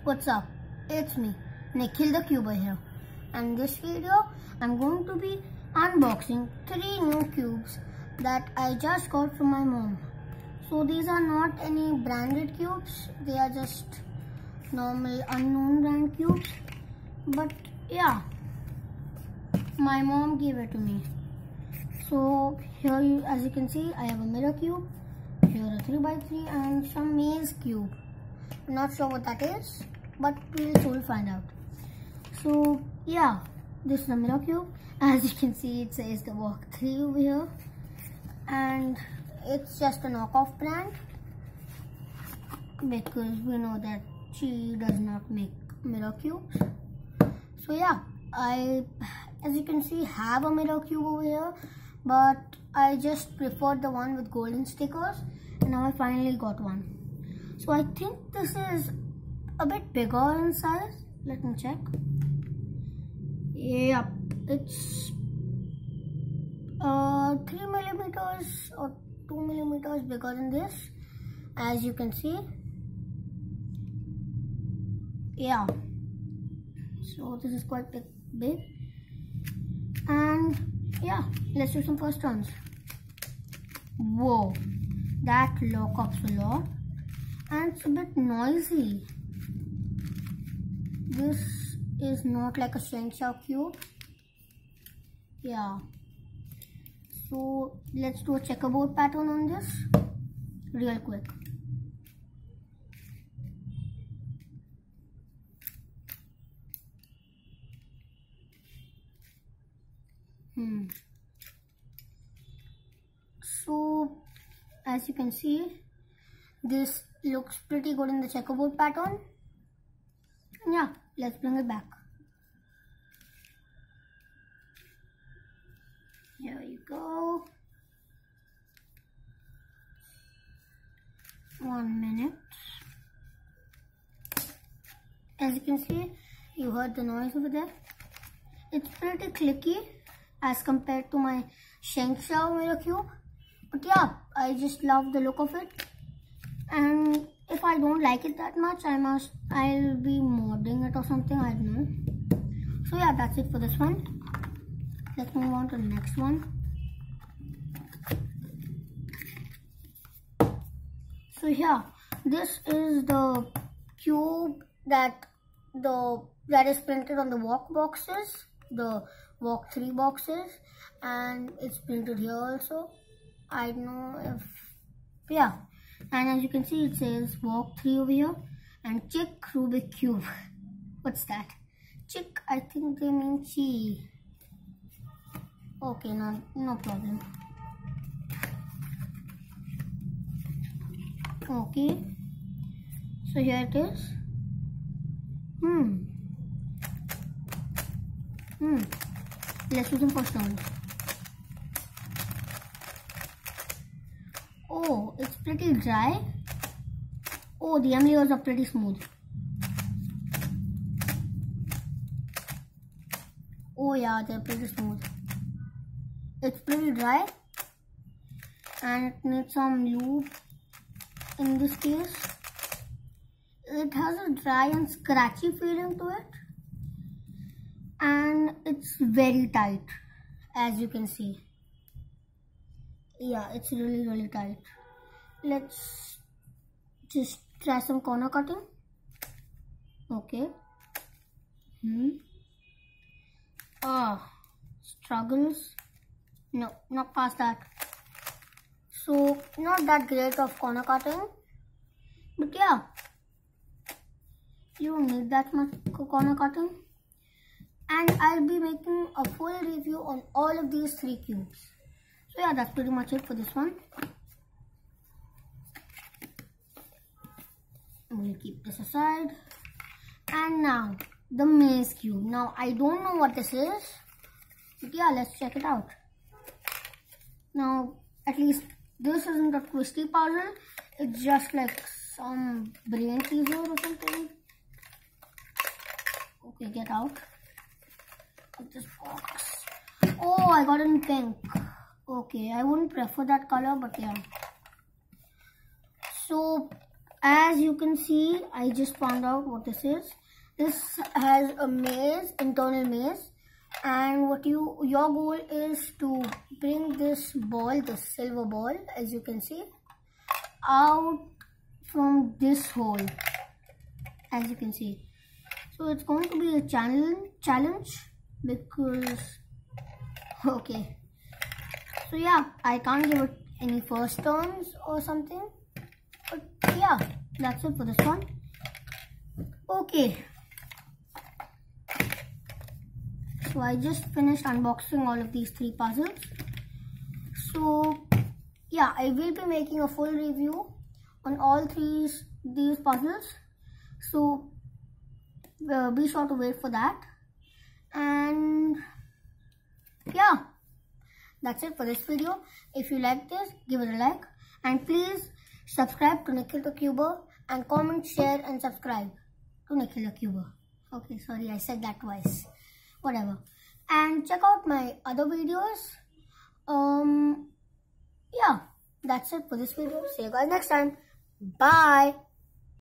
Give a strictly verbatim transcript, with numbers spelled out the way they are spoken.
What's up? It's me, Nikhil the Cuber here, and in this video I'm going to be unboxing three new cubes that I just got from my mom. So these are not any branded cubes, they are just normal unknown brand cubes, but yeah, my mom gave it to me. So here you, as you can see, I have a mirror cube, here a three by three and some maze cube. Not sure what that is, but we'll soon find out. So yeah, this is a mirror cube. As you can see, it says the Walk three over here, and it's just a knockoff brand because we know that she does not make mirror cubes. So yeah, I, as you can see, have a mirror cube over here, but I just preferred the one with golden stickers, and now I finally got one. So I think this is a bit bigger in size. Let me check. Yep, it's uh, three millimeters or two millimeters bigger than this, as you can see. Yeah, so this is quite big. And yeah, let's do some first turns. Whoa, that lock ups a lot. And it's a bit noisy. This is not like a Shengshou cube. Yeah. So let's do a checkerboard pattern on this real quick. Hmm. So as you can see, this looks pretty good in the checkerboard pattern. Yeah, let's bring it back. Here you go. One minute. As you can see, you heard the noise over there. It's pretty clicky as compared to my Shengshou mirror cube. But yeah, I just love the look of it. And if I don't like it that much, I must, I'll be modding it or something, I don't know. So yeah, that's it for this one. Let's move on to the next one. So yeah, this is the cube that the that is printed on the Walk boxes, the Walk three boxes, and it's printed here also. I don't know if, yeah. And as you can see, it says Walk three over here and Chick Rubik Cube. What's that? Chick, I think they mean chi. Okay, no, no problem. Okay, so here it is. Hmm. Hmm. Let's do some first round. Oh, it's pretty dry. Oh, the M layers are pretty smooth. Oh yeah, they're pretty smooth. It's pretty dry and it needs some lube in this case. It has a dry and scratchy feeling to it, and it's very tight, as you can see. Yeah, it's really really tight. Let's just try some corner cutting. Okay. Hmm. Ah, struggles. No, not past that. So not that great of corner cutting, but yeah, you don't need that much corner cutting. And I'll be making a full review on all of these three cubes. So yeah, that's pretty much it for this one. We'll keep this aside. And now, the maze cube. Now, I don't know what this is, but yeah, let's check it out. Now, at least this isn't a twisty puzzle. It's just like some brain teaser or something. Okay, get out of this box. Oh, I got it in pink. Okay, I wouldn't prefer that color, but yeah. So as you can see, I just found out what this is. This has a maze, internal maze, and what you your goal is to bring this ball, the silver ball, as you can see, out from this hole, as you can see. So it's going to be a challenge challenge because okay. So yeah, I can't give it any first turns or something. But yeah, that's it for this one. Okay. So I just finished unboxing all of these three puzzles. So yeah, I will be making a full review on all three these puzzles. So uh, be sure to wait for that. And yeah, that's it for this video. If you like this, give it a like, and please subscribe to Nikhil the Cuber, and comment, share, and subscribe to Nikhil the Cuber. Okay, sorry, I said that twice. Whatever. And check out my other videos. Um, yeah, that's it for this video. See you guys next time. Bye.